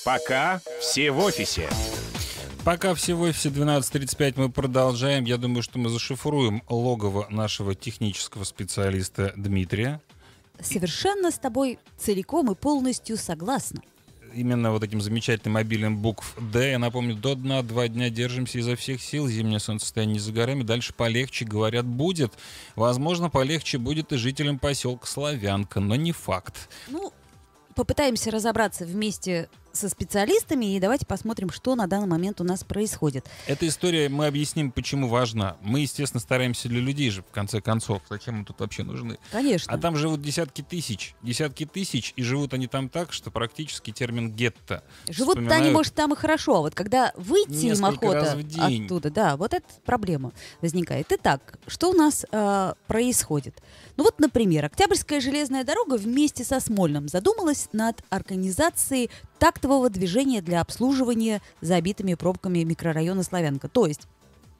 Пока все в офисе. Пока все в офисе 12:35 мы продолжаем. Я думаю, что мы зашифруем логово нашего технического специалиста Дмитрия. Совершенно с тобой целиком и полностью согласна. Именно вот этим замечательным обилием букв «Д». Я напомню, до дна 2 дня держимся изо всех сил. Зимнее солнцестояние не за горами. Дальше полегче, говорят, будет. Возможно, полегче будет и жителям поселка Славянка, но не факт. Ну, попытаемся разобраться вместе со специалистами и давайте посмотрим, что на данный момент у нас происходит. Эта история, мы объясним, почему важна. Мы, естественно, стараемся для людей же, в конце концов. Зачем мы тут вообще нужны? Конечно. А там живут десятки тысяч, и живут они там так, что практически термин «гетто». Живут-то они, может, там и хорошо, а вот когда выйти им несколько раз охота в день. оттуда, да, вот эта проблема возникает. Итак, что у нас происходит? Ну вот, например, Октябрьская железная дорога вместе со Смольным задумалась над организацией тактового движения для обслуживания забитыми пробками микрорайона Славянка. То есть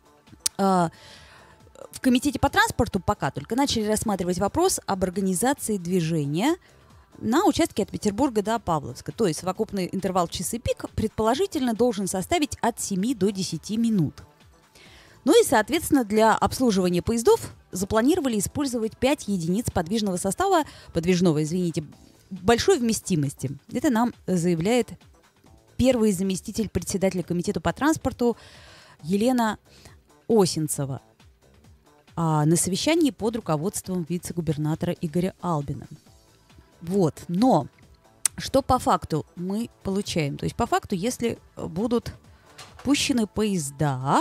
в комитете по транспорту пока только начали рассматривать вопрос об организации движения на участке от Петербурга до Павловска. То есть совокупный интервал часы пик предположительно должен составить от 7 до 10 минут. Ну и, соответственно, для обслуживания поездов запланировали использовать 5 единиц подвижного состава, большой вместимости. Это нам заявляет первый заместитель председателя комитета по транспорту Елена Осинцева на совещании под руководством вице-губернатора Игоря Албина. Вот. Но что по факту мы получаем? То есть по факту, если будут пущены поезда,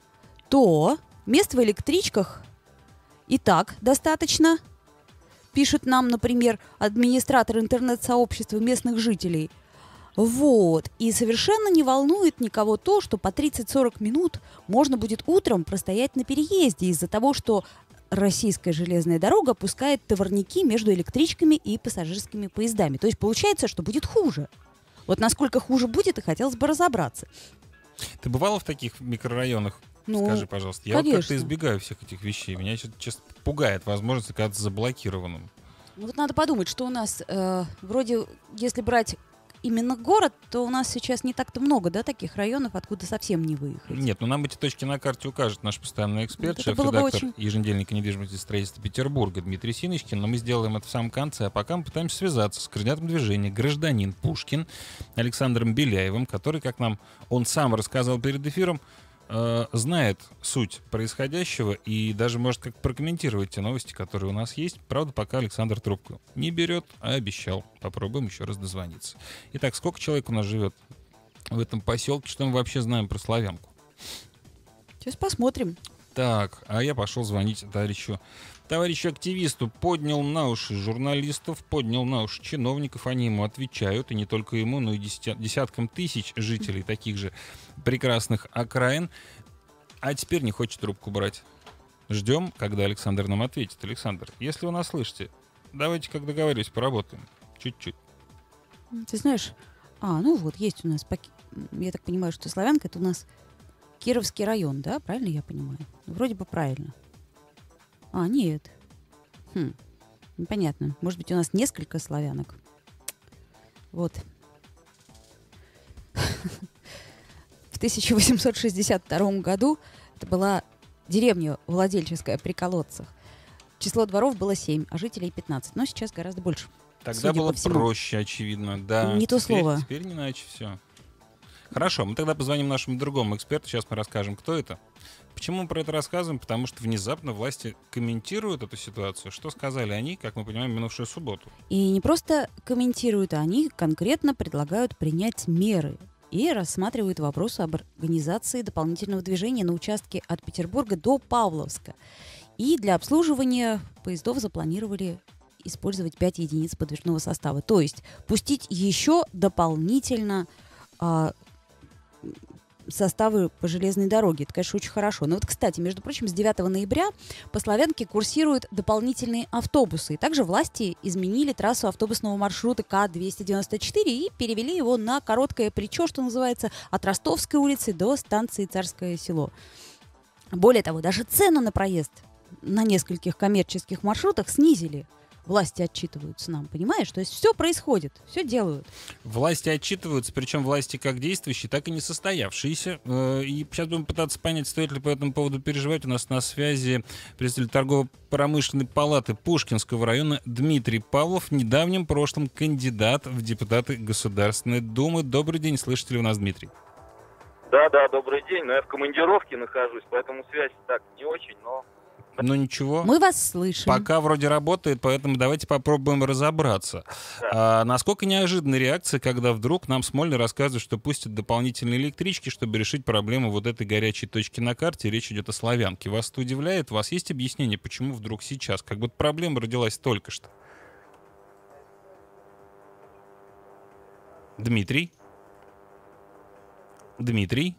то мест в электричках и так достаточно, пишет нам, например, администратор интернет-сообщества местных жителей. Вот. И совершенно не волнует никого то, что по 30-40 минут можно будет утром простоять на переезде из-за того, что российская железная дорога пускает товарники между электричками и пассажирскими поездами. То есть получается, что будет хуже. Вот насколько хуже будет, и хотелось бы разобраться. Ты бывала в таких микрорайонах? Ну, скажи, пожалуйста. Я вот как-то избегаю всех этих вещей. Меня, честно, пугает возможность оказаться заблокированным. Вот надо подумать, что у нас вроде, если брать именно город, то у нас сейчас не так-то много, да, таких районов, откуда совсем не выехать. Нет, ну нам эти точки на карте укажет наш постоянный эксперт, Вот шеф-редактор еженедельника недвижимости и строительства Петербурга Дмитрий Синочкин. Но мы сделаем это в самом конце, а пока мы пытаемся связаться с координатором движения гражданин Пушкин Александром Беляевым, который, как нам он сам рассказал перед эфиром, знает суть происходящего и даже может как прокомментировать те новости, которые у нас есть. Правда, пока Александр трубку не берет, а обещал. Попробуем еще раз дозвониться. Итак, сколько человек у нас живет в этом поселке? Что мы вообще знаем про Славянку? Сейчас посмотрим. Так, а я пошел звонить товарищу активисту. Поднял на уши журналистов, поднял на уши чиновников. Они ему отвечают, и не только ему, но и десяткам тысяч жителей таких же прекрасных окраин. А теперь не хочет трубку брать. Ждем, когда Александр нам ответит. Александр, если вы нас слышите, давайте, как договорились, поработаем. Чуть-чуть. Ты знаешь, ну вот, есть у нас, я так понимаю, что Славянка — это у нас Кировский район, да? Правильно я понимаю? Вроде бы правильно. Нет. Непонятно. Может быть, у нас несколько славянок. Вот. В 1862 году это была деревня Владельческая при Колодцах. Число дворов было 7, а жителей 15. Но сейчас гораздо больше. Тогда было проще, очевидно. Да. Не то слово. Теперь не иначе все. Хорошо, мы тогда позвоним нашему другому эксперту. Сейчас мы расскажем, кто это. Почему мы про это рассказываем? Потому что внезапно власти комментируют эту ситуацию. Что сказали они, как мы понимаем, в минувшую субботу? И не просто комментируют, а они конкретно предлагают принять меры и рассматривают вопрос об организации дополнительного движения на участке от Петербурга до Павловска. И для обслуживания поездов запланировали использовать 5 единиц подвижного состава. То есть пустить еще дополнительно составы по железной дороге. Это, конечно, очень хорошо. Но вот, кстати, между прочим, с 9 ноября по Славянке курсируют дополнительные автобусы. И также власти изменили трассу автобусного маршрута К-294 и перевели его на короткое плечо, что называется, от Ростовской улицы до станции Царское Село. Более того, даже цену на проезд на нескольких коммерческих маршрутах снизили. власти отчитываются нам, понимаешь? То есть все происходит, все делают. Власти отчитываются, причем власти как действующие, так и не состоявшиеся. И сейчас будем пытаться понять, стоит ли по этому поводу переживать. У нас на связи представитель торгово-промышленной палаты Пушкинского района Дмитрий Павлов, в недавнем прошлом кандидат в депутаты Государственной Думы. Добрый день, слышите ли у нас, Дмитрий? Да, добрый день, но я в командировке нахожусь, поэтому связь так не очень, но... Ну ничего. Мы вас слышим. Пока вроде работает, поэтому давайте попробуем разобраться. Да. Насколько неожиданная реакция, когда вдруг нам Смольный рассказывает, что пустят дополнительные электрички, чтобы решить проблему вот этой горячей точки на карте. Речь идет о Славянке. Вас это удивляет? У вас есть объяснение, почему вдруг сейчас? Как будто проблема родилась только что. Дмитрий? Дмитрий?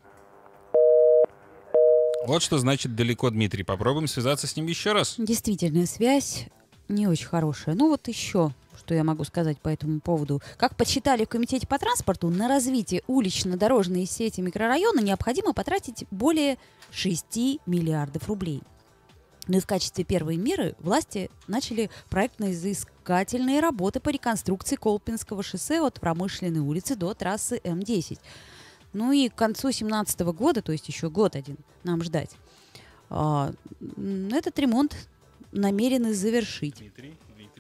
Вот что значит далеко Дмитрий. Попробуем связаться с ним еще раз. Действительно, связь не очень хорошая. Ну вот еще, что я могу сказать по этому поводу. Как подсчитали в Комитете по транспорту, на развитие улично-дорожной сети микрорайона необходимо потратить более 6 миллиардов рублей. Ну и в качестве первой меры власти начали проектно-изыскательные работы по реконструкции Колпинского шоссе от Промышленной улицы до трассы М10. Ну и к концу 2017 года, то есть еще год один нам ждать, этот ремонт намерены завершить. Дмитрий.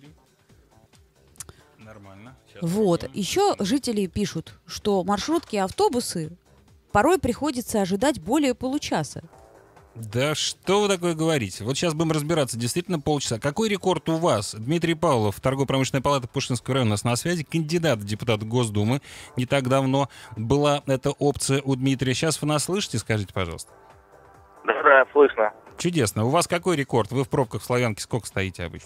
Нормально. Сейчас Вот. попробуем. Еще жители пишут, что маршрутки и автобусы порой приходится ожидать более получаса. Да что вы такое говорите? Вот сейчас будем разбираться. Действительно полчаса. Какой рекорд у вас? Дмитрий Павлов, торгово-промышленная палата Пушкинского района, у нас на связи. Кандидат в депутаты Госдумы. Не так давно была эта опция у Дмитрия. Сейчас вы нас слышите? Скажите, пожалуйста. Да, слышно. Чудесно. У вас какой рекорд? Вы в пробках в Славянке сколько стоите обычно?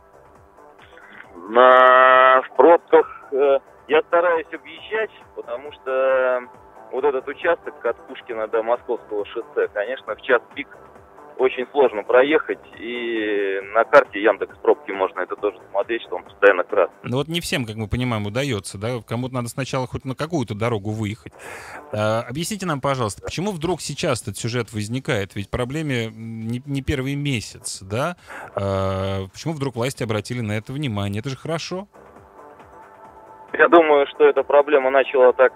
В пробках я стараюсь объезжать, потому что вот этот участок от Пушкина до Московского шоссе, конечно, в час пик очень сложно проехать, и на карте Яндекс пробки можно это тоже смотреть, что он постоянно красный. Ну вот не всем, как мы понимаем, удается, да? Кому-то надо сначала хоть на какую-то дорогу выехать. Объясните нам, пожалуйста, почему вдруг сейчас этот сюжет возникает? Ведь проблеме не первый месяц, да? Почему вдруг власти обратили на это внимание? Это же хорошо. Я думаю, что эта проблема начала так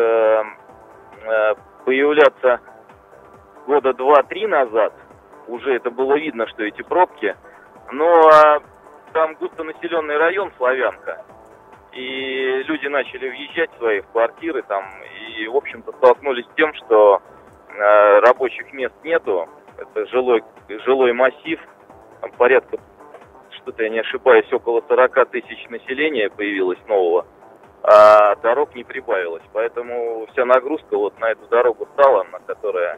появляться года 2-3 назад. Уже это было видно, что эти пробки. Но там густонаселенный район Славянка. И люди начали въезжать в свои квартиры там. И, в общем-то, столкнулись с тем, что рабочих мест нету. Это жилой массив. Там порядка, что-то я не ошибаюсь, около 40 тысяч населения появилось нового. А дорог не прибавилось. Поэтому вся нагрузка вот на эту дорогу стала, на которая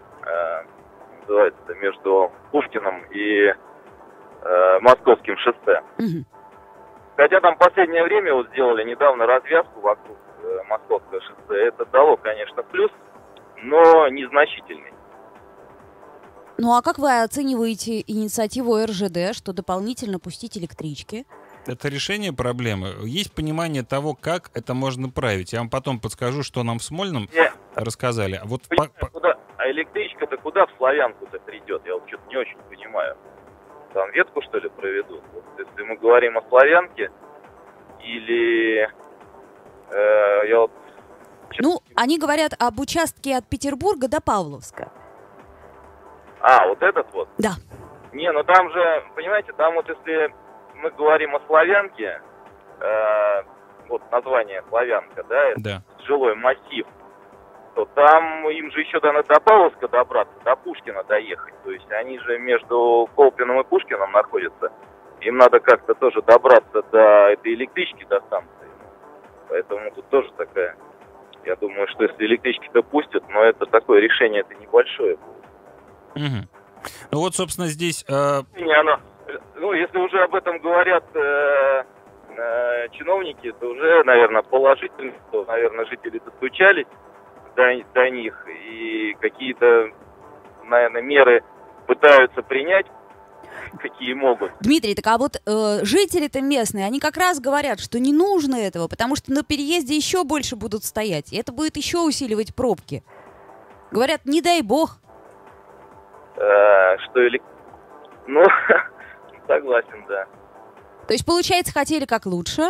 называется между Пушкиным и Московским шоссе. Мгм. Хотя там в последнее время вот сделали недавно развязку вокруг Московского шоссе. Это дало, конечно, плюс, но незначительный. Ну а как вы оцениваете инициативу РЖД, что дополнительно пустить электрички? Это решение проблемы. Есть понимание того, как это можно править. Я вам потом подскажу, что нам в Смольном рассказали. А вот Куда? А электричка-то куда в Славянку-то придет? Я вот что-то не очень понимаю. Там ветку, что ли, проведут? Вот, если мы говорим о Славянке, или... я вот... Ну, они говорят об участке от Петербурга до Павловска. Вот этот вот? Да. Не, ну там же, понимаете, там вот если мы говорим о Славянке, вот название Славянка, да, это да. жилой массив, то там им же еще до Павловска добраться, до Пушкина доехать. То есть они же между Колпином и Пушкиным находятся. Им надо как-то тоже добраться до этой электрички, до станции. Поэтому тут тоже такая... Я думаю, что если электрички-то пустят, но это такое решение, это небольшое будет. Угу. Ну вот, собственно, здесь... Ну, если уже об этом говорят чиновники, то уже, наверное, положительно, что, наверное, жители достучались до них и какие-то, наверное, меры пытаются принять, какие могут. Дмитрий, так а вот жители-то местные, они как раз говорят, что не нужно этого, потому что на переезде еще больше будут стоять, и это будет еще усиливать пробки. Говорят, не дай бог. Ну, согласен, да. То есть, получается, хотели как лучше?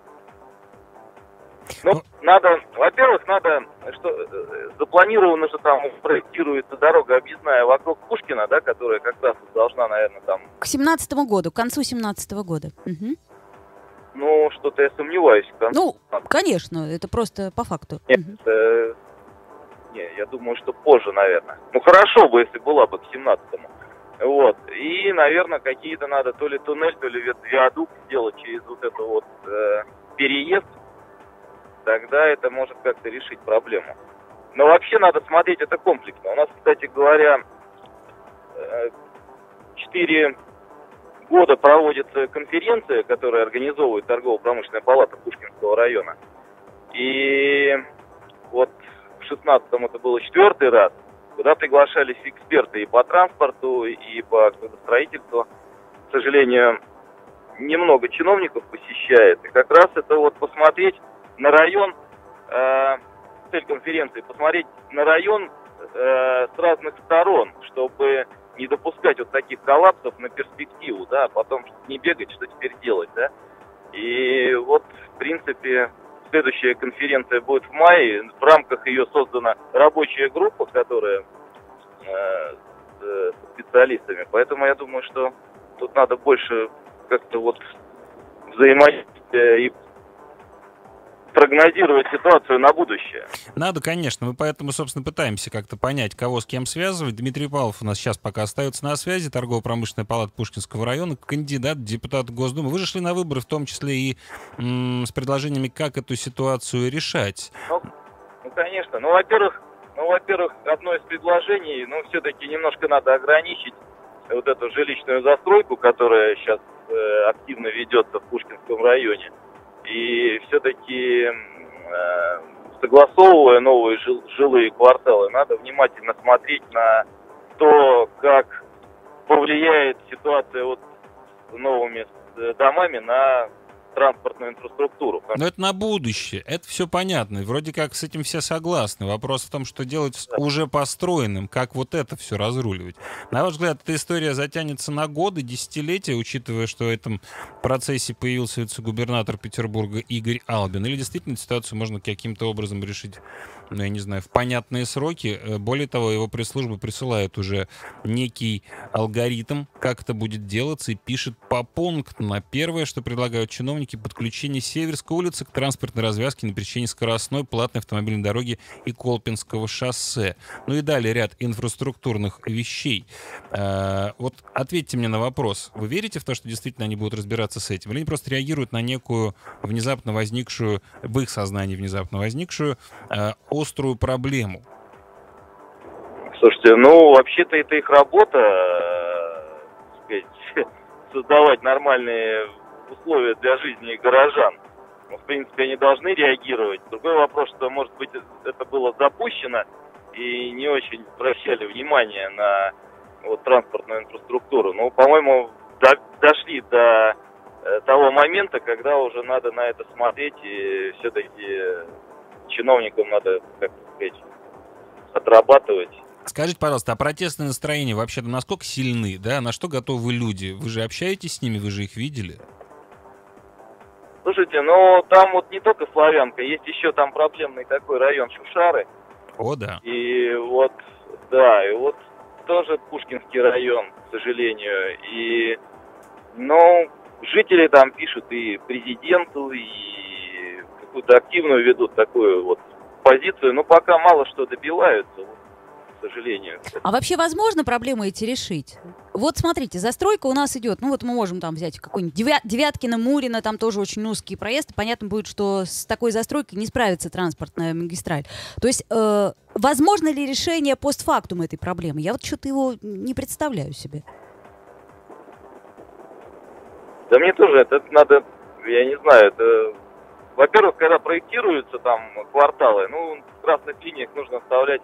Ну, надо, во-первых, запланировано, что там проектируется дорога объездная вокруг Пушкина, да, которая как раз должна, наверное, там... К 17-му году, к концу 17-го года. Угу. Ну, что-то я сомневаюсь. Ну, конечно, это просто по факту. Нет, не, я думаю, что позже, наверное. Ну, хорошо бы, если была бы к 17-му. Вот. И, наверное, какие-то надо то ли туннель, то ли виадук сделать через вот это вот переезд. Тогда это может как-то решить проблему. Но вообще надо смотреть это комплексно. У нас, кстати говоря, 4 года проводится конференция, которая организовывает торгово-промышленная палата Пушкинского района. И вот в 16-м это было 4-й раз, куда приглашались эксперты и по транспорту, и по строительству. К сожалению, немного чиновников посещает. И как раз это вот посмотреть на район, цель конференции, посмотреть на район с разных сторон, чтобы не допускать вот таких коллапсов на перспективу, да, а потом не бегать, что теперь делать, да. И вот, в принципе, следующая конференция будет в мае. В рамках ее создана рабочая группа, которая с специалистами. Поэтому я думаю, что тут надо больше как-то вот взаимодействия и прогнозировать ситуацию на будущее. Надо, конечно. Мы поэтому, собственно, пытаемся как-то понять, кого с кем связывать. Дмитрий Павлов у нас сейчас пока остается на связи, торгово-промышленная палата Пушкинского района, кандидат в депутаты Госдумы. Вы же шли на выборы, в том числе и с предложениями, как эту ситуацию решать. Ну конечно. Ну, во-первых, одно из предложений, все-таки немножко надо ограничить вот эту жилищную застройку, которая сейчас активно ведется в Пушкинском районе. И все-таки, согласовывая новые жилые кварталы, надо внимательно смотреть на то, как повлияет ситуация вот с новыми домами на транспортную инфраструктуру. Но это на будущее, это все понятно. И вроде как с этим все согласны. Вопрос в том, что делать с уже построенным, как вот это все разруливать. На ваш взгляд, эта история затянется на годы, десятилетия, учитывая, что в этом процессе появился вице-губернатор Петербурга Игорь Албин? Или действительно ситуацию можно каким-то образом решить, я не знаю, в понятные сроки? Более того, его пресс-служба присылает уже некий алгоритм, как это будет делаться, и пишет попунктно. Первое, что предлагают чиновники, подключение Северской улицы к транспортной развязке на пересечении скоростной платной автомобильной дороги и Колпинского шоссе. Ну и далее ряд инфраструктурных вещей. Вот ответьте мне на вопрос. Вы верите в то, что действительно они будут разбираться с этим? Или они просто реагируют на некую внезапно возникшую, в их сознании внезапно возникшую, острую проблему? Слушайте, вообще-то это их работа, так сказать, создавать нормальные условия для жизни горожан. В принципе, они должны реагировать. Другой вопрос, что, может быть, это было запущено и не очень обращали внимание на транспортную инфраструктуру. Но, по-моему, дошли до того момента, когда уже надо на это смотреть, и все-таки чиновникам надо, как сказать, отрабатывать. Скажите, пожалуйста, а протестные настроения вообще-то насколько сильны, да? На что готовы люди? Вы же общаетесь с ними, вы же их видели? Слушайте, там не только Славянка, есть еще там проблемный такой район Шушары. О, да. И тоже Пушкинский район, к сожалению. И, жители там пишут и президенту, и какую-то активную ведут такую позицию, но пока мало что добиваются, к сожалению. А вообще возможно проблемы эти решить? Вот смотрите, застройка у нас идет, мы можем там взять какой-нибудь Девяткино, Мурино, там тоже очень узкий проезд, понятно будет, что с такой застройкой не справится транспортная магистраль. То есть возможно ли решение постфактум этой проблемы? Я что-то его не представляю себе. Да мне тоже это надо, я не знаю, это... Во-первых, когда проектируются там кварталы, в красных линиях нужно оставлять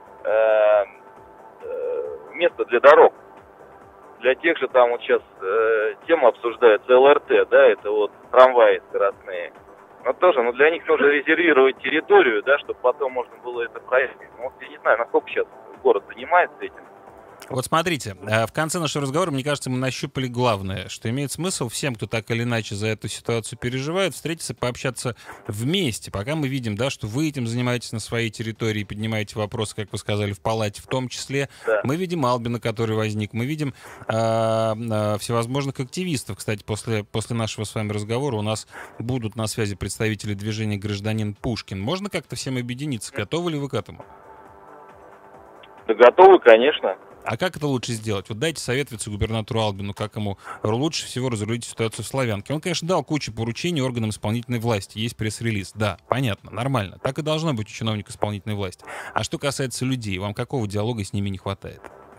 место для дорог. Для тех же там сейчас тема обсуждается ЛРТ, да, это трамваи скоростные. Но тоже, для них нужно резервировать территорию, да, чтобы потом можно было это проехать. Я не знаю, насколько сейчас город занимается этим. Вот смотрите, в конце нашего разговора, мне кажется, мы нащупали главное, что имеет смысл всем, кто так или иначе за эту ситуацию переживает, встретиться, пообщаться вместе. Пока мы видим, да, что вы этим занимаетесь на своей территории, поднимаете вопросы, как вы сказали, в палате в том числе. Да. Мы видим Албина, который возник, мы видим всевозможных активистов. Кстати, после нашего с вами разговора у нас будут на связи представители движения «Гражданин Пушкин». Можно как-то всем объединиться? Готовы ли вы к этому? Да готовы, конечно. А как это лучше сделать? Вот дайте совет вице-губернатору Албину, как ему лучше всего разрулить ситуацию в Славянке. Он, конечно, дал кучу поручений органам исполнительной власти. Есть пресс-релиз. Да, понятно, нормально. Так и должно быть у чиновника исполнительной власти. А что касается людей, вам какого диалога с ними не хватает?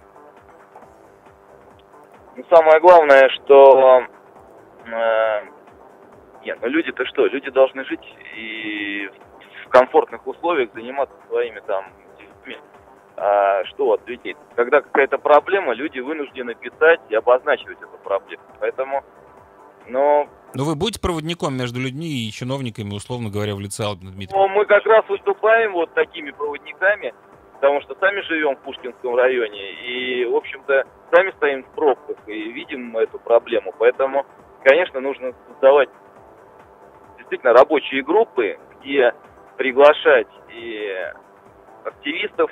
Ну, самое главное, что... Нет, ну люди-то что? Люди должны жить и в комфортных условиях заниматься своими там делами. А что от людей? Когда какая-то проблема, люди вынуждены писать и обозначивать эту проблему. Поэтому, Но вы будете проводником между людьми и чиновниками, условно говоря, в лице Албина Дмитрия? Ну, мы как раз выступаем вот такими проводниками, потому что сами живем в Пушкинском районе и, в общем-то, сами стоим в пробках и видим эту проблему. Поэтому, конечно, нужно создавать действительно рабочие группы, где приглашать и активистов,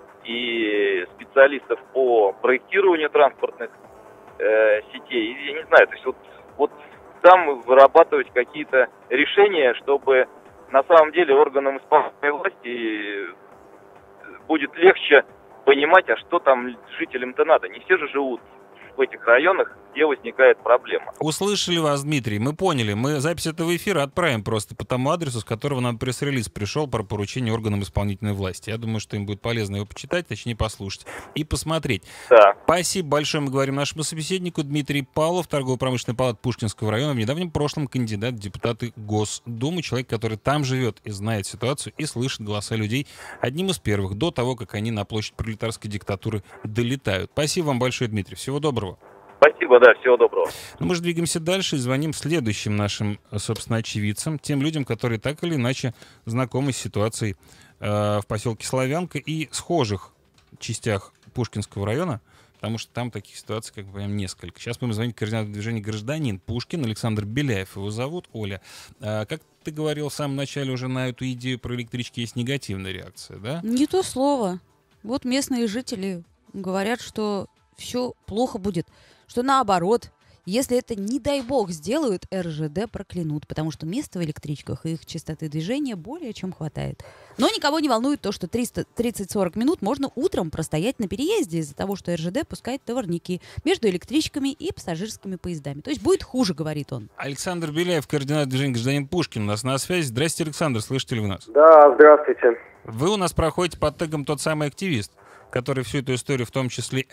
и специалистов по проектированию транспортных сетей. Я не знаю, то есть вот там вырабатывать какие-то решения, чтобы на самом деле органам исполнительной власти будет легче понимать, а что там жителям-то надо. Не все же живут в этих районах, где возникает проблема. Услышали вас, Дмитрий, мы поняли. Мы запись этого эфира отправим просто по тому адресу, с которого нам пресс-релиз пришел про поручение органам исполнительной власти. Я думаю, что им будет полезно его почитать, точнее послушать и посмотреть. Да. Спасибо большое, мы говорим нашему собеседнику. Дмитрий Павлов, торгово-промышленный палат Пушкинского района, в недавнем прошлом кандидат в депутаты Госдумы, человек, который там живет и знает ситуацию, и слышит голоса людей одним из первых, до того, как они на площадь пролетарской диктатуры долетают. Спасибо вам большое, Дмитрий. Всего доброго. Спасибо, да, всего доброго. Ну, мы же двигаемся дальше и звоним следующим нашим, собственно, очевидцам, тем людям, которые так или иначе знакомы с ситуацией в поселке Славянка и схожих частях Пушкинского района, потому что там таких ситуаций, как бы, прям несколько. Сейчас будем звонить координатору движения «Гражданин Пушкин», Александр Беляев его зовут. Оля, как ты говорил в самом начале, уже на эту идею про электрички есть негативная реакция, да? Не то слово. Вот местные жители говорят, что все плохо будет, что наоборот, если это, не дай бог, сделают, РЖД проклянут, потому что места в электричках и их частоты движения более чем хватает. Но никого не волнует то, что 30-40 минут можно утром простоять на переезде из-за того, что РЖД пускает товарники между электричками и пассажирскими поездами. То есть будет хуже, говорит он. Александр Беляев, координатор движения «Гражданин Пушкин», у нас на связи. Здравствуйте, Александр, слышите ли вы нас? Да, здравствуйте. Вы у нас проходите под тегом «Тот самый активист», который всю эту историю, в том числе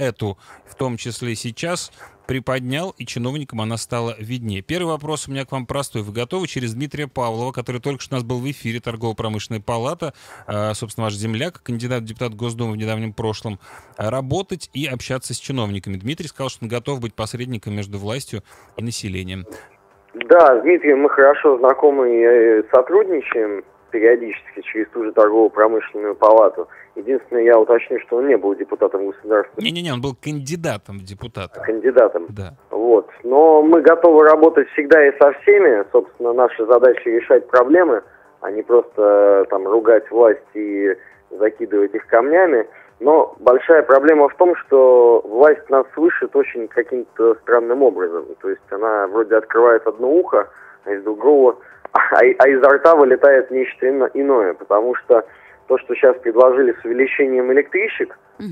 сейчас, приподнял, и чиновникам она стала виднее. Первый вопрос у меня к вам простой. Вы готовы через Дмитрия Павлова, который только что у нас был в эфире, торгово-промышленная палата, собственно, ваш земляк, кандидат в депутат Госдумы в недавнем прошлом, работать и общаться с чиновниками? Дмитрий сказал, что он готов быть посредником между властью и населением. Да, с Дмитрием мы хорошо знакомы и сотрудничаем периодически через ту же торгово-промышленную палату. Единственное, я уточню, что он не был депутатом государства. Не-не-не, он был кандидатом в депутаты. Кандидатом. Да. Вот. Но мы готовы работать всегда и со всеми. Собственно, наша задача решать проблемы, а не просто там ругать власть и закидывать их камнями. Но большая проблема в том, что власть нас слышит очень каким-то странным образом. То есть она вроде открывает одно ухо, а из другого... А изо рта вылетает нечто иное, потому что то, что сейчас предложили с увеличением электричек,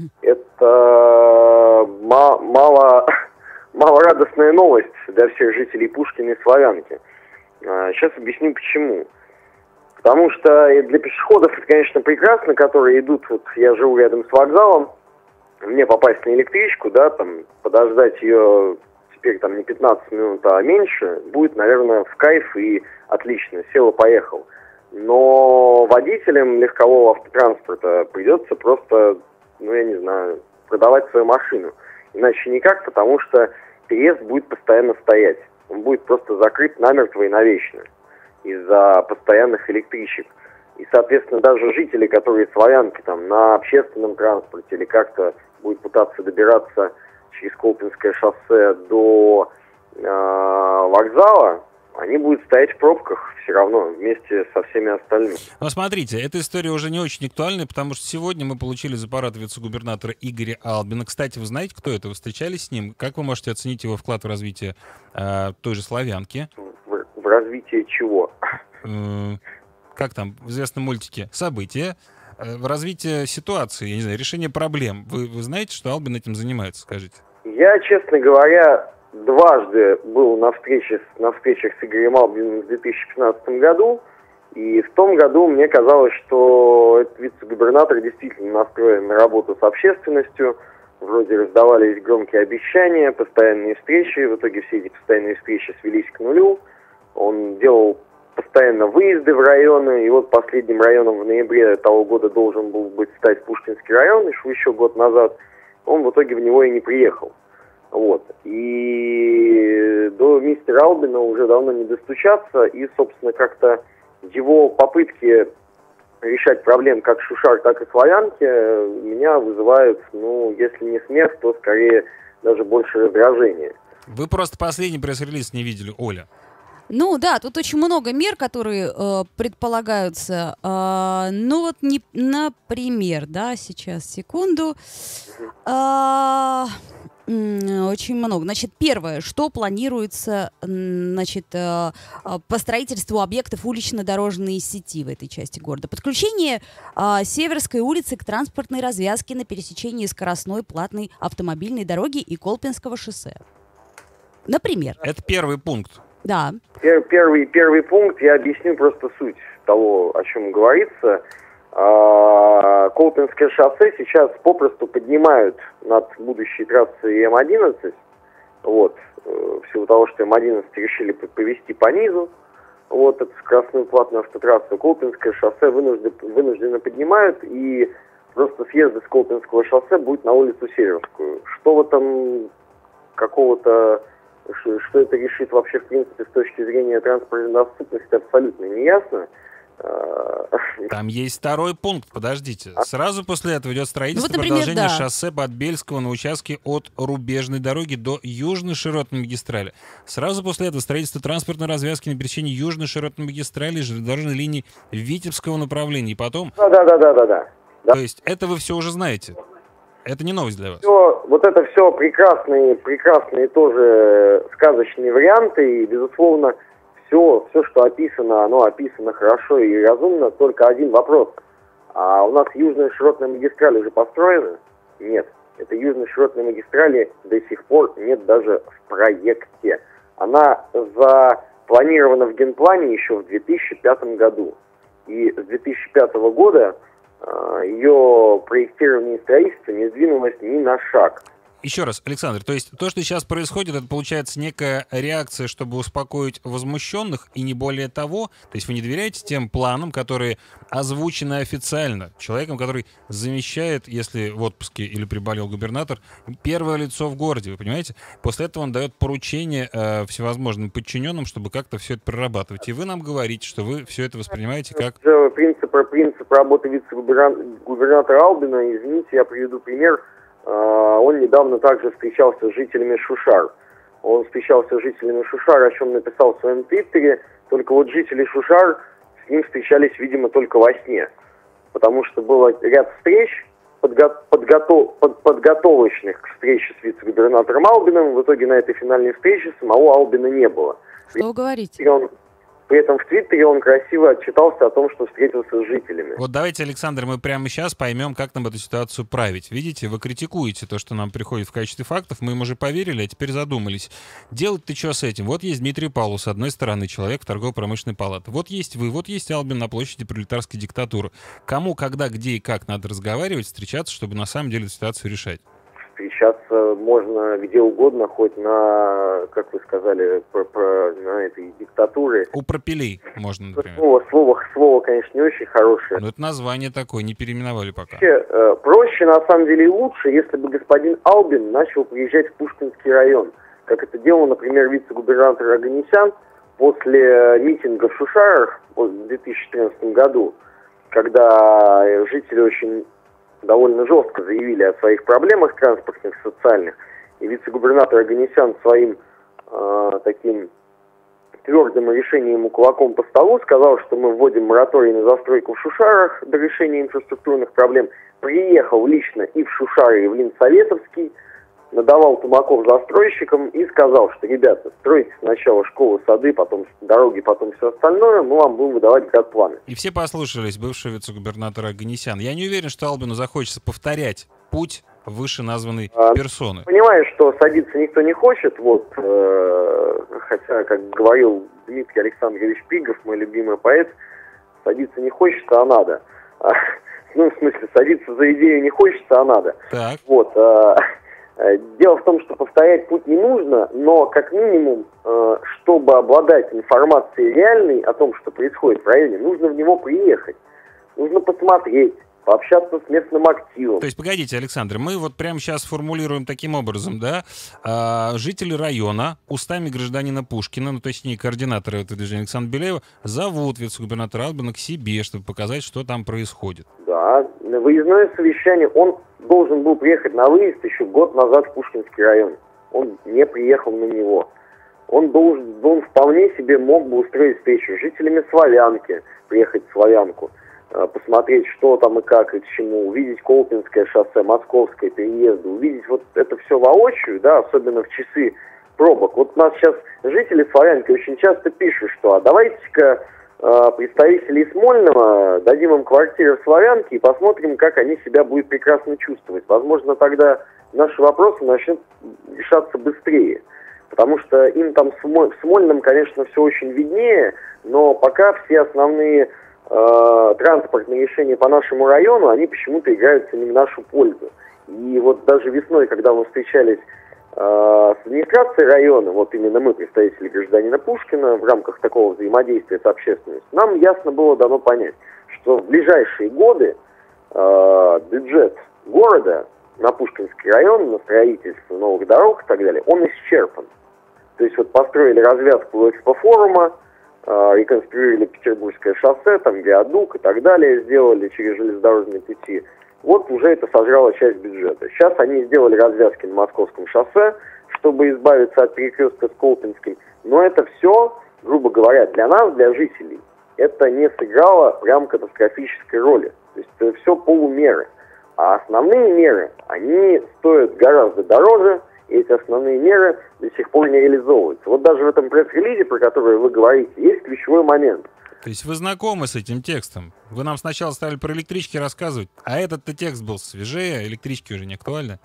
это малорадостная новость для всех жителей Пушкина и Славянки. Сейчас объясню почему. Потому что для пешеходов это, конечно, прекрасно, которые идут, вот я живу рядом с вокзалом, мне попасть на электричку, да, там, подождать ее теперь там не 15 минут, а меньше, будет, наверное, в кайф и отлично, сел и поехал. Но водителям легкового автотранспорта придется просто, я не знаю, продавать свою машину. Иначе никак, потому что переезд будет постоянно стоять. Он будет просто закрыт намертво и навечно из-за постоянных электричек. И, соответственно, даже жители, которые Славянки там на общественном транспорте или как-то будет пытаться добираться через Колпинское шоссе до вокзала, они будут стоять в пробках все равно вместе со всеми остальными. Но смотрите, эта история уже не очень актуальна, потому что сегодня мы получили из аппарата вице-губернатора Игоря Албина. Кстати, вы знаете, кто это? Вы встречались с ним? Как вы можете оценить его вклад в развитие той же Славянки? В развитие чего? Как там в известном мультике? События. В развитие ситуации, я не знаю, решение проблем. Вы знаете, что Албин этим занимается, скажите? Я, честно говоря, дважды был на встречах с Игорем Албиным в 2015 году, и в том году мне казалось, что этот вице-губернатор действительно настроен на работу с общественностью, вроде раздавались громкие обещания, постоянные встречи, в итоге все эти постоянные встречи свелись к нулю, он делал постоянно выезды в районы, и вот последним районом в ноябре того года должен был быть стать Пушкинский район, еще год назад, он в итоге в него и не приехал. Вот. И до мистера Албина уже давно не достучаться, и, собственно, как-то его попытки решать проблем как Шушар, так и Славянки меня вызывают, если не смех, то скорее даже больше раздражения. Вы просто последний пресс-релиз не видели, Оля. Ну да, тут очень много мер, которые предполагаются. Например, да, сейчас, секунду. Очень много. Значит, первое, что планируется, по строительству объектов улично-дорожной сети в этой части города. Подключение Северской улицы к транспортной развязке на пересечении скоростной платной автомобильной дороги и Колпинского шоссе. Например. Это первый пункт. Да. Первый пункт, я объясню просто суть того, о чем говорится. Колпинское шоссе сейчас попросту поднимают над будущей трассой М11. Вот. В силу того, что М11 решили повести по низу, вот эту скоростную платную автотрассу, Колпинское шоссе вынужденно поднимают, и просто съезд с Колпинского шоссе будет на улицу Северскую. Что в этом какого-то... Что это решит вообще, в принципе, с точки зрения транспортной доступности, абсолютно не ясно. Там есть второй пункт, подождите. Сразу после этого идет строительство продолжения шоссе Подбельского на участке от Рубежной дороги до Южной широтной магистрали. Сразу после этого строительство транспортной развязки на пересечении Южной широтной магистрали и железнодорожной линии Витебского направления. И потом... Да. То есть это вы все уже знаете? Это не новость для вас? Вот это все прекрасные тоже сказочные варианты, и, безусловно, все, что описано, оно описано хорошо и разумно. Только один вопрос. А у нас южная широтная магистраль уже построена? Нет. Этой южной широтной магистрали до сих пор нет даже в проекте. Она запланирована в генплане еще в 2005 году. И с 2005 года ее проектирование и строительство не сдвинулось ни на шаг. Еще раз, Александр, то есть то, что сейчас происходит, это получается некая реакция, чтобы успокоить возмущенных, и не более того? То есть вы не доверяете тем планам, которые озвучены официально человеком, который замещает, если в отпуске или приболел губернатор, первое лицо в городе, вы понимаете? После этого он дает поручение всевозможным подчиненным, чтобы как-то все это прорабатывать. И вы нам говорите, что вы все это воспринимаете как... Принцип работы вице-губернатора Албина, извините, я приведу пример. Он недавно также встречался с жителями Шушар. Он встречался с жителями Шушар, о чем написал в своем твиттере. Только вот жители Шушар с ним встречались, видимо, только во сне. Потому что был ряд встреч, подготовочных к встрече с вице-губернатором Албиным. В итоге на этой финальной встрече самого Албина не было. Что вы говорите? При этом в Твиттере он красиво отчитался о том, что встретился с жителями. Вот давайте, Александр, мы прямо сейчас поймем, как нам эту ситуацию править. Видите, вы критикуете то, что нам приходит в качестве фактов, мы им уже поверили, а теперь задумались. Делать-то что с этим? Вот есть Дмитрий Павлов, с одной стороны, человек торгово-промышленной палаты. Вот есть вы, вот есть Албин на площади пролетарской диктатуры. Кому, когда, где и как надо разговаривать, встречаться, чтобы на самом деле эту ситуацию решать? Встречаться можно где угодно, хоть на, как вы сказали, на этой диктатуре. У пропилей можно, например. Слово, конечно, не очень хорошее. Но это название такое, не переименовали пока. Проще, на самом деле, и лучше, если бы господин Албин начал приезжать в Пушкинский район, как это делал, например, вице-губернатор Оганесян после митинга в Шушарах в 2014 году, когда жители очень довольно жестко заявили о своих проблемах транспортных, социальных. И вице-губернатор Оганесян своим таким твердым решением и кулаком по столу сказал, что мы вводим мораторий на застройку в Шушарах до решения инфраструктурных проблем. Приехал лично и в Шушары, и в Ленсоветовский, надавал тумаков застройщикам и сказал, что, ребята, стройте сначала школы, сады, потом дороги, потом все остальное, мы вам будем выдавать градпланы. И все послушались бывшего вице-губернатора Оганесян. Я не уверен, что Албину захочется повторять путь вышеназванной персоны. Понимаю, что садиться никто не хочет, вот, хотя, как говорил Дмитрий Александрович Пигов, мой любимый поэт, садиться не хочется, а надо. Ну, в смысле, садиться за идею не хочется, а надо. Так. Вот. Дело в том, что повторять путь не нужно, но как минимум, чтобы обладать информацией реальной о том, что происходит в районе, нужно в него приехать. Нужно посмотреть, пообщаться с местным активом. То есть, погодите, Александр, мы вот прямо сейчас формулируем таким образом, да? Жители района устами гражданина Пушкина, ну, точнее, координатора этого движения Александра Беляева, зовут вице-губернатора Албина к себе, чтобы показать, что там происходит. Да, на выездное совещание он должен был приехать на выезд еще год назад в Пушкинский район. Он не приехал на него. Он вполне себе мог бы устроить встречу с жителями Славянки, приехать в Славянку, посмотреть, что там и как, и к чему, увидеть Колпинское шоссе, Московское, переезды, увидеть вот это все воочию, да, особенно в часы пробок. Вот у нас сейчас жители Славянки очень часто пишут, что а давайте-ка представителей Смольного дадим им квартиры в Славянке и посмотрим, как они себя будут прекрасно чувствовать. Возможно, тогда наши вопросы начнут решаться быстрее. Потому что им там в Смольном, конечно, все очень виднее, но пока все основные транспортные решения по нашему району, они почему-то играются не в нашу пользу. И вот даже весной, когда мы встречались с администрацией района, вот именно мы, представители гражданина Пушкина, в рамках такого взаимодействия с общественностью, нам ясно было дано понять, что в ближайшие годы бюджет города на Пушкинский район, на строительство новых дорог и так далее, он исчерпан. То есть вот построили развязку экспофорума, реконструировали Петербургское шоссе, там виадук и так далее, сделали через железнодорожные пути. Вот уже это сожрало часть бюджета. Сейчас они сделали развязки на Московском шоссе, чтобы избавиться от перекрестка с Колпинским. Но это все, грубо говоря, для нас, для жителей, это не сыграло прям катастрофической роли. То есть это все полумеры. А основные меры, они стоят гораздо дороже, и эти основные меры до сих пор не реализовываются. Вот даже в этом пресс-релизе, про который вы говорите, есть ключевой момент. То есть вы знакомы с этим текстом? Вы нам сначала стали про электрички рассказывать, а этот-то текст был свежее, электрички уже не актуальны?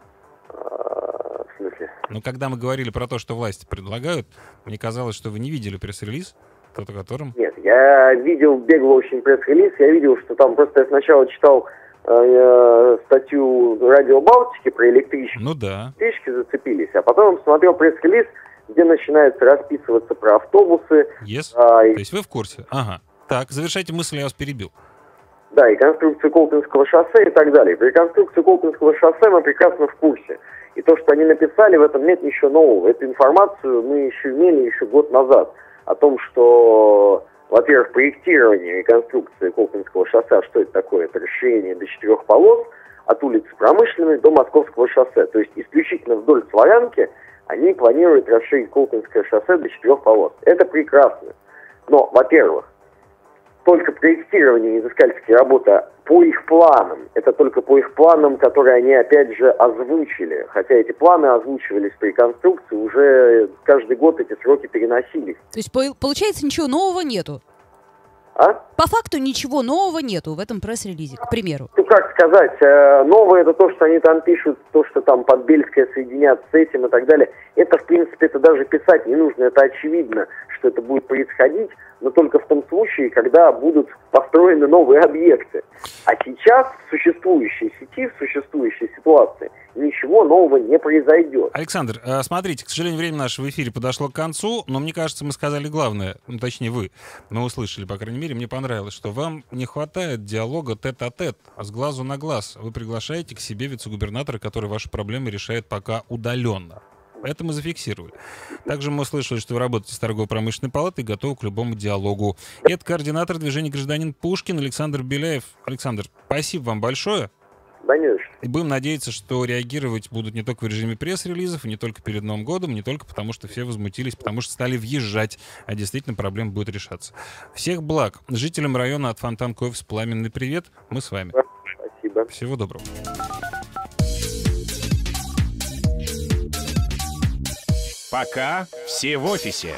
В смысле? Ну, когда мы говорили про то, что власти предлагают, мне казалось, что вы не видели пресс-релиз, тот, о котором... Нет, я видел бегло очень пресс-релиз, я видел, что там просто я сначала читал статью Радио Балтики про электрички. Ну да. Электрички зацепились, а потом смотрел пресс-релиз, где начинается расписываться про автобусы. Yes. То есть вы в курсе? Ага. Так, завершайте мысль, я вас перебил. Да, и конструкцию Колпинского шоссе и так далее. При конструкции Колпинского шоссе мы прекрасно в курсе. И то, что они написали, в этом нет ничего нового. Эту информацию мы еще имели еще год назад. О том, что, во-первых, проектирование реконструкции Колпинского шоссе, а что это такое? Это расширение до 4 полос от улицы Промышленной до Московского шоссе. То есть исключительно вдоль Славянки они планируют расширить Колпинское шоссе до 4 полос. Это прекрасно. Но, во-первых, только проектирование и изыскательские работы по их планам. Это только по их планам, которые они, опять же, озвучили. Хотя эти планы озвучивались при реконструкции, уже каждый год эти сроки переносились. То есть, получается, ничего нового нету? А? По факту ничего нового нету в этом пресс-релизе, к примеру. Ну, как сказать, новое это то, что они там пишут, то, что там Подбельское соединят с этим и так далее. Это, в принципе, это даже писать не нужно, это очевидно, что это будет происходить, но только в том случае, когда будут построены новые объекты. А сейчас в существующей сети, в существующей ситуации ничего нового не произойдет. Александр, смотрите, к сожалению, время наше в эфире подошло к концу, но мне кажется, мы сказали главное, ну, точнее вы услышали, по крайней мере, мне понравилось, что вам не хватает диалога тет-а-тет, с глазу на глаз. Вы приглашаете к себе вице-губернатора, который ваши проблемы решает пока удаленно. Это мы зафиксировали. Также мы услышали, что вы работаете с торгово-промышленной палатой и готовы к любому диалогу. Это координатор движения «Гражданин Пушкин» Александр Беляев. Александр, спасибо вам большое. Конечно. И будем надеяться, что реагировать будут не только в режиме пресс-релизов, и не только перед Новым годом, не только потому, что все возмутились, потому что стали въезжать, а действительно проблема будет решаться. Всех благ. Жителям района от Фонтанка Офис пламенный привет. Мы с вами. Спасибо. Всего доброго. Пока все в офисе.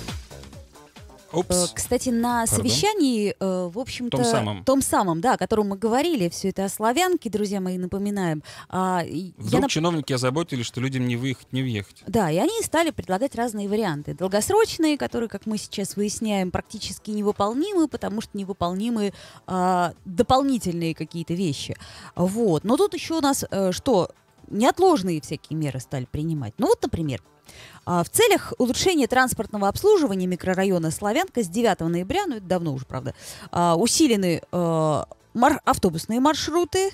Упс. Кстати, на Пардон? совещании, в общем-то... Том самом. самом, да, о котором мы говорили, все это о славянке, друзья мои, напоминаем. Вдруг чиновники озаботились, что людям не выехать, не въехать. Да, и они стали предлагать разные варианты. Долгосрочные, которые, как мы сейчас выясняем, практически невыполнимы, потому что невыполнимы дополнительные какие-то вещи. Вот. Но тут еще у нас неотложные всякие меры стали принимать. Ну вот, например, в целях улучшения транспортного обслуживания микрорайона Славянка с 9 ноября, ну это давно уже, правда, усилены автобусные маршруты.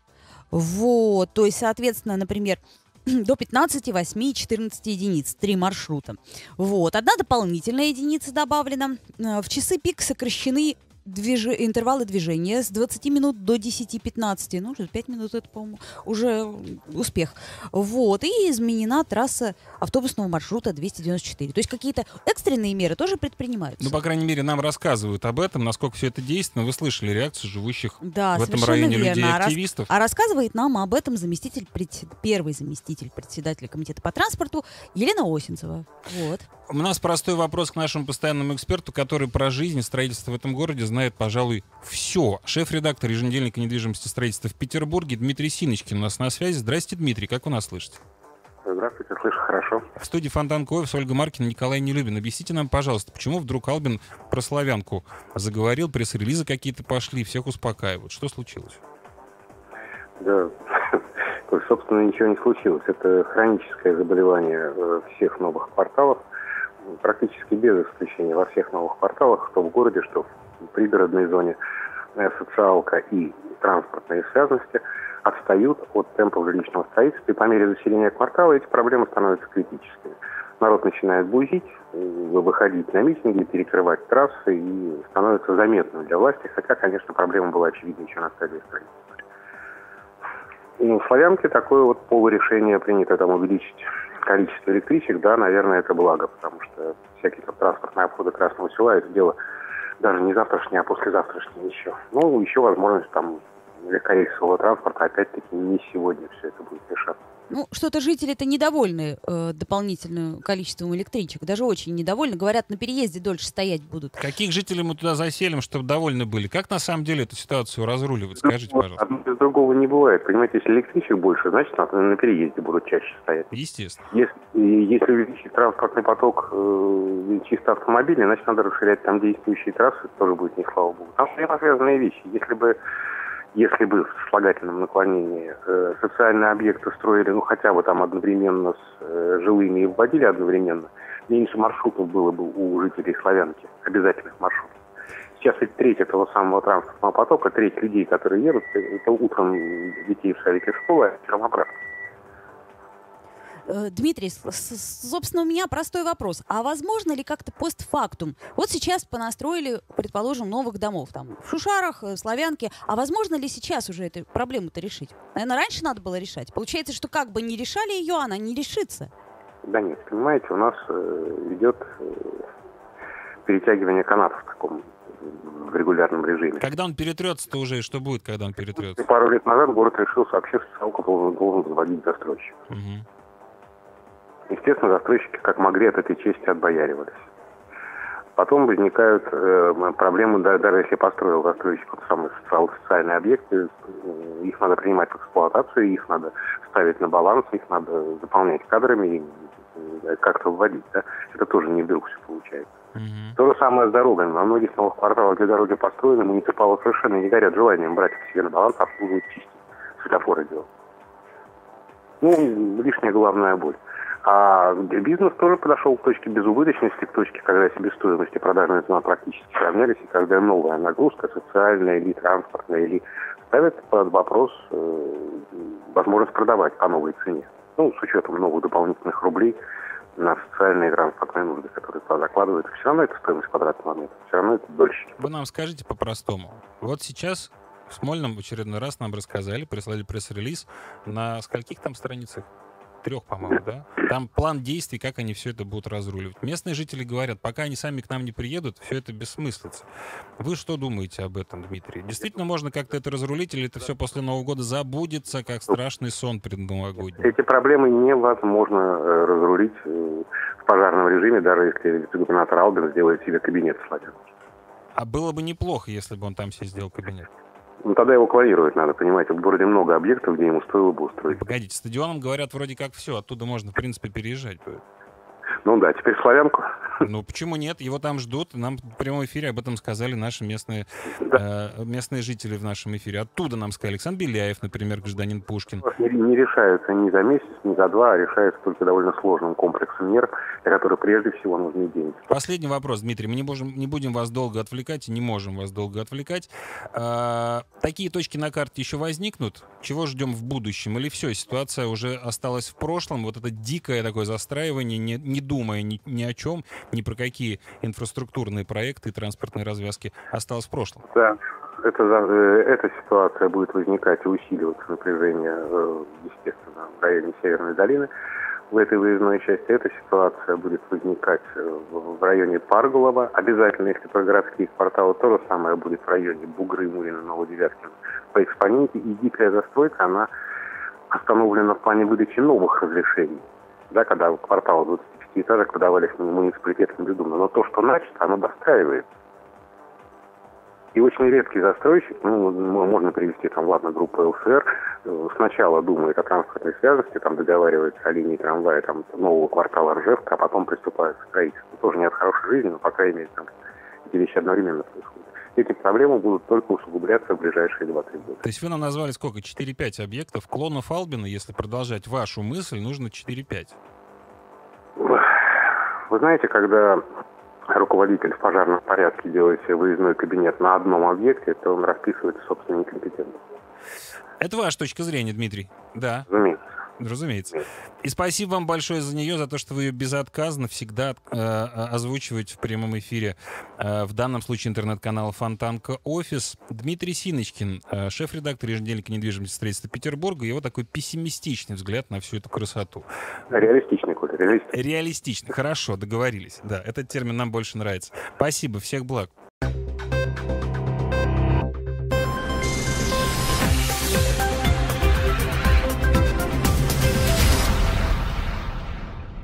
Вот, то есть, соответственно, например, до 15, 8, 14 единиц, 3 маршрута. Вот, одна дополнительная единица добавлена. В часы пик сокращены интервалы движения с 20 минут до 10-15. Ну, 5 минут, это, по-моему, уже успех. Вот. И изменена трасса автобусного маршрута 294. То есть какие-то экстренные меры тоже предпринимаются. Ну, по крайней мере, нам рассказывают об этом, насколько все это действенно. Вы слышали реакцию живущих в этом районе людей, активистов. А рассказывает нам об этом первый заместитель председателя комитета по транспорту Елена Осинцева. Вот. У нас простой вопрос к нашему постоянному эксперту, который про жизнь и строительство в этом городе знает, пожалуй, все. Шеф-редактор еженедельника недвижимости и строительства в Петербурге Дмитрий Синочкин у нас на связи. Здрасте, Дмитрий, как вы нас слышите? Здравствуйте, слышу хорошо. В студии Фонтанка Офис Ольга Маркина, Николай Нелюбин. Объясните нам, пожалуйста, почему вдруг Албин про славянку заговорил, пресс-релизы какие-то пошли, всех успокаивают. Что случилось? Да, собственно, ничего не случилось. Это хроническое заболевание всех новых кварталов, практически без исключения во всех новых кварталах, что в городе, что в пригородной зоне, социалка и транспортные связанности отстают от темпов жилищного строительства, и по мере заселения квартала эти проблемы становятся критическими. Народ начинает бузить, выходить на митинги, перекрывать трассы, и становится заметным для власти, хотя, конечно, проблема была очевидна еще на стадии строительства. И в Славянке такое вот полурешение принято, там увеличить количество электричек, да, наверное, это благо, потому что всякие там транспортные обходы Красного Села, это дело даже не завтрашнее, а послезавтрашнее еще. Ну, еще возможность там легкорейсового транспорта, опять-таки, не сегодня все это будет решаться. Ну, что-то жители-то недовольны дополнительным количеством электричек. Даже очень недовольны. Говорят, на переезде дольше стоять будут. Каких жителей мы туда заселим, чтобы довольны были? Как на самом деле эту ситуацию разруливать? Скажите, пожалуйста. Одно без другого не бывает. Понимаете, если электричек больше, значит, на переезде будут чаще стоять. Естественно. Если увеличить транспортный поток чисто автомобильный, значит, надо расширять там действующие трассы. Это тоже будет не слава богу. Там взаимосвязанные вещи. Если бы в слагательном наклонении социальные объекты строили, ну, хотя бы там одновременно с жилыми и вводили одновременно, меньше маршрутов было бы у жителей Славянки, обязательных маршрутов. Сейчас ведь треть этого самого транспортного потока, треть людей, которые едут, это утром детей в садике в школу, а вечером обратно. Дмитрий, собственно, у меня простой вопрос. А возможно ли как-то постфактум? Вот сейчас понастроили, предположим, новых домов там в Шушарах, в Славянке. А возможно ли сейчас уже эту проблему-то решить? Наверное, раньше надо было решать. Получается, что как бы не решали ее, она не решится. Да нет, понимаете, у нас идет перетягивание канатов в таком в регулярном режиме. Когда он перетрется-то уже, что будет, когда он перетрется? Пару лет назад город решил, что вообще социалку должен заводить застройщик. Угу. Естественно, застройщики как могли от этой чести отбояривались. Потом возникают проблемы, даже если построил застройщик самые социальные объекты, их надо принимать в эксплуатацию, их надо ставить на баланс, их надо заполнять кадрами и как-то вводить. Да? Это тоже не вдруг все получается. То же самое с дорогами. Во многих новых кварталах, где дороги построены, муниципалы совершенно не горят желанием брать к себе на баланс, обслуживать, чистить, светофоры делать. Ну, лишняя головная боль. А бизнес тоже подошел к точке безубыточности, к точке, когда себестоимость и продажная цена практически равнялись, и когда новая нагрузка, социальная или транспортная, или ставит под вопрос возможность продавать по новой цене. Ну, с учетом новых дополнительных рублей на социальные и транспортные нужды, которые туда закладывают. Все равно это стоимость квадратного метра, все равно это дольщики. Вы нам скажите по-простому. Вот сейчас В Смольном в очередной раз нам рассказали, прислали пресс-релиз на скольких там страницах? 3, по-моему, да? Там план действий, как они все это будут разруливать. Местные жители говорят, пока они сами к нам не приедут, все это бессмыслица. Вы что думаете об этом, Дмитрий? Действительно можно как-то это разрулить, или это все после Нового года забудется, как страшный сон предновогодний? Эти проблемы невозможно разрулить в пожарном режиме, даже если вице-губернатор Албин сделает себе кабинет в Славянске. А было бы неплохо, если бы он там себе сделал кабинет. Ну, тогда его клонировать надо, понимаете. В городе много объектов, где ему стоило бы устроить. Погодите, стадионом говорят вроде как все, оттуда можно, в принципе, переезжать будет. Ну да, теперь Славянку. Ну, почему нет? Его там ждут. Нам в прямом эфире об этом сказали наши местные жители в нашем эфире. Оттуда нам сказали Александр Беляев, например, гражданин Пушкин. Не решаются ни за месяц, ни за 2, а решаются только довольно сложным комплексом мер, для которых прежде всего нужны деньги. Последний вопрос, Дмитрий. Мы не будем вас долго отвлекать и не можем вас долго отвлекать. Такие точки на карте еще возникнут? Чего ждем в будущем? Или все, ситуация уже осталась в прошлом? Вот это дикое такое застраивание, не думая ни о чем, ни про какие инфраструктурные проекты и транспортные развязки, осталось в прошлом. Да, эта ситуация будет возникать и усиливаться напряжение, естественно, в районе Северной долины. В этой выездной части эта ситуация будет возникать в районе Паргулова. Обязательно, если про городские кварталы, то же самое будет в районе Бугры, Мурина, Новодевяткина. По экспоненте и дикая застройка, она остановлена в плане выдачи новых разрешений. Да, когда кварталы 25 этажек подавались муниципалитетам бездумно. Но то, что начато, оно достраивается. И очень редкий застройщик, можно привести там, ладно, группу ЛСР, сначала думает о транспортной связности, там договаривается о линии трамвая, там, нового квартала Ржевка, а потом приступает к строительству. Тоже не от хорошей жизни, но, по крайней мере, там эти вещи одновременно происходят. Эти проблемы будут только усугубляться в ближайшие 2-3 года. То есть вы нам назвали сколько? 4-5 объектов. Клонов Албина, если продолжать вашу мысль, нужно 4-5. Вы знаете, когда руководитель в пожарном порядке делает себе выездной кабинет на одном объекте, то он расписывается собственной некомпетентностью. Это ваша точка зрения, Дмитрий? Да. Разумеется. И спасибо вам большое за нее, за то, что вы ее безотказно всегда озвучиваете в прямом эфире. В данном случае интернет-канала Фонтанка Офис. Дмитрий Синочкин, шеф-редактор еженедельника недвижимости строительства Петербурга. Его такой пессимистичный взгляд на всю эту красоту. Реалистичный, Коля, реалистичный. Реалистичный. Хорошо, договорились. Да, этот термин нам больше нравится. Спасибо, всех благ.